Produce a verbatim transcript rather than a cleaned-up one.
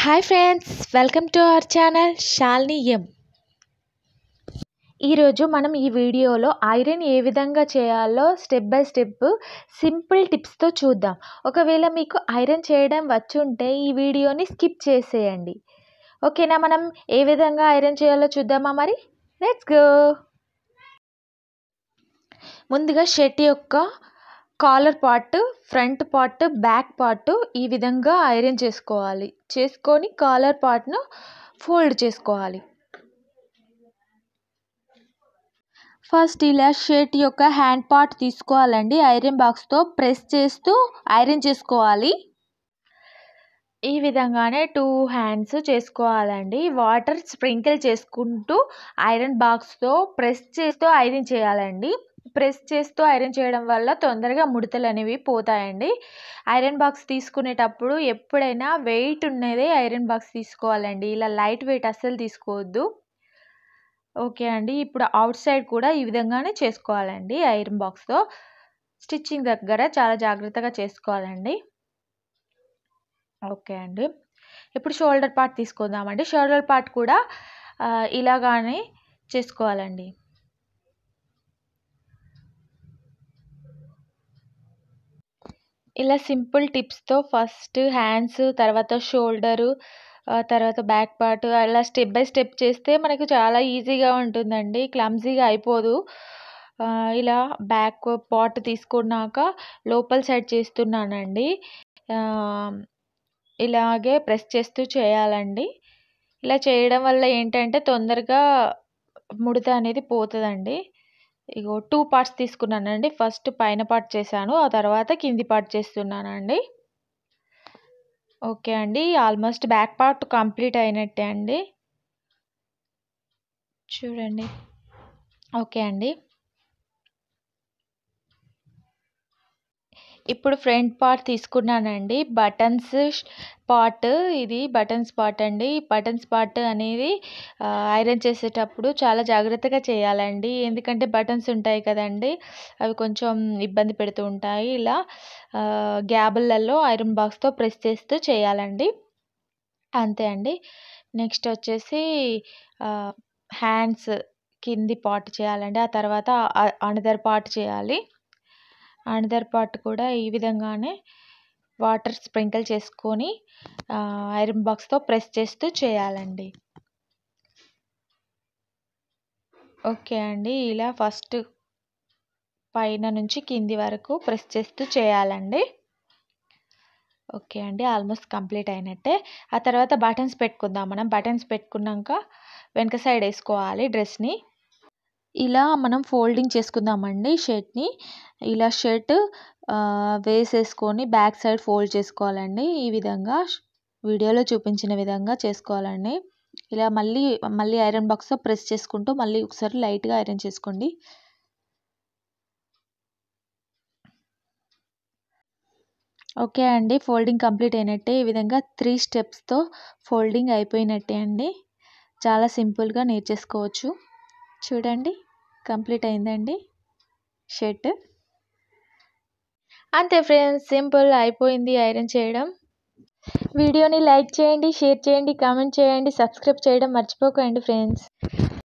Hi friends, welcome to our channel Shalini M. ఈరోజు మనం ఈ వీడియోలో ఐరన్ ఏ విధంగా చేయాలో స్టెప్ బై స్టెప్ సింపుల్ టిప్స్తో చూద్దాం. ఒకవేళ మీకు ఐరన్ చేయడం వచ్చి ఉంటే ఈ వీడియోని స్కిప్ చేసేయండి. ఓకేనా? మనం ఏ విధంగా ఐరన్ చేయాలో చూద్దామా? మరి లెట్స్ గో. ముందుగా షర్ట్ యొక్క collar part, front part, back part ఈ విధంగా ఐరన్ చేసుకోవాలి. చేసుకొని కాలర్ పార్ట్ను ఫోల్డ్ చేసుకోవాలి. ఫస్ట్ ఇలా షర్ట్ యొక్క హ్యాండ్ పార్ట్ తీసుకోవాలండి. ఐరన్ బాక్స్తో ప్రెస్ చేస్తూ ఐరన్ చేసుకోవాలి. ఈ విధంగానే టూ హ్యాండ్స్ చేసుకోవాలండి. వాటర్ స్ప్రింకిల్ చేసుకుంటూ ఐరన్ బాక్స్తో ప్రెస్ చేస్తూ ఐరన్ చేయాలండి. ప్రెస్ చేస్తూ ఐరన్ చేయడం వల్ల తొందరగా ముడతలు అనేవి పోతాయండి. ఐరన్ బాక్స్ తీసుకునేటప్పుడు ఎప్పుడైనా వెయిట్ ఉన్నదే ఐరన్ బాక్స్ తీసుకోవాలండి. ఇలా లైట్ వెయిట్ అస్సలు తీసుకోవద్దు. ఓకే అండి. ఇప్పుడు అవుట్ సైడ్ కూడా ఈ విధంగానే చేసుకోవాలండి. ఐరన్ బాక్స్తో స్టిచ్చింగ్ దగ్గర చాలా జాగ్రత్తగా చేసుకోవాలండి. ఓకే అండి. ఇప్పుడు షోల్డర్ పార్ట్ తీసుకుందామండి. షోల్డర్ పార్ట్ కూడా ఇలాగానే చేసుకోవాలండి. ఇలా సింపుల్ టిప్స్తో ఫస్ట్ హ్యాండ్స్, తర్వాత షోల్డరు, తర్వాత బ్యాక్ పార్ట్ అలా స్టెప్ బై స్టెప్ చేస్తే మనకు చాలా ఈజీగా ఉంటుందండి. క్లమ్జీగా అయిపోదు. ఇలా బ్యాక్ పార్ట్ తీసుకున్నాక లోపల సైడ్ చేస్తున్నానండి. ఇలాగే ప్రెస్ చేస్తూ చేయాలండి. ఇలా చేయడం వల్ల ఏంటంటే తొందరగా ముడత అనేది పోతుందండి. ఇగో టూ పార్ట్స్ తీసుకున్నానండి. ఫస్ట్ పైన పార్ట్ చేశాను, ఆ తర్వాత కింది పార్ట్ చేస్తున్నానండి. ఓకే అండి. ఆల్మోస్ట్ బ్యాక్ పార్ట్ కంప్లీట్ అయినట్టే అండి. చూడండి. ఓకే అండి. ఇప్పుడు ఫ్రంట్ పార్ట్ తీసుకున్నానండి. బటన్స్ పార్ట్, ఇది బటన్స్ పార్ట్ అండి. బటన్స్ పార్ట్ అనేది ఐరన్ చేసేటప్పుడు చాలా జాగ్రత్తగా చేయాలండి. ఎందుకంటే బటన్స్ ఉంటాయి కదండి, అవి కొంచెం ఇబ్బంది పెడుతూ ఉంటాయి. ఇలా గ్యాబులలో ఐరన్ బాక్స్తో ప్రెస్ చేస్తూ చేయాలండి. అంతే అండి. నెక్స్ట్ వచ్చేసి హ్యాండ్స్ కింది పార్ట్ చేయాలండి. ఆ తర్వాత అనదర్ పార్ట్ చేయాలి. అనదర్ పార్ట్ కూడా ఈ విధంగానే వాటర్ స్ప్రింకిల్ చేసుకొని ఐరన్ బాక్స్తో ప్రెస్ చేస్తూ చేయాలండి. ఓకే అండి. ఇలా ఫస్ట్ పైన నుంచి కింది వరకు ప్రెస్ చేస్తూ చేయాలండి. ఓకే అండి. ఆల్మోస్ట్ కంప్లీట్ అయినట్టే. ఆ తర్వాత బటన్స్ పెట్టుకుందాం. మనం బటన్స్ పెట్టుకున్నాక వెనక సైడ్ వేసుకోవాలి డ్రెస్ని. ఇలా మనం ఫోల్డింగ్ చేసుకుందామండి షర్ట్ని. ఇలా షర్ట్ వేసేసుకొని బ్యాక్ సైడ్ ఫోల్డ్ చేసుకోవాలండి. ఈ విధంగా వీడియోలో చూపించిన విధంగా చేసుకోవాలండి. ఇలా మళ్ళీ మళ్ళీ ఐరన్ బాక్స్తో ప్రెస్ చేసుకుంటూ మళ్ళీ ఒకసారి లైట్గా ఐరన్ చేసుకోండి. ఓకే అండి. ఫోల్డింగ్ కంప్లీట్ అయినట్టే. ఈ విధంగా త్రీ స్టెప్స్తో ఫోల్డింగ్ అయిపోయినట్టే అండి. చాలా సింపుల్గా నేర్చేసుకోవచ్చు. చూడండి, కంప్లీట్ అయిందండి షర్ట్. అంతే ఫ్రెండ్స్, సింపుల్ అయిపోయింది ఐరన్ చేయడం. వీడియోని లైక్ చేయండి, షేర్ చేయండి, కామెంట్ చేయండి, సబ్స్క్రైబ్ చేయడం మర్చిపోకండి ఫ్రెండ్స్.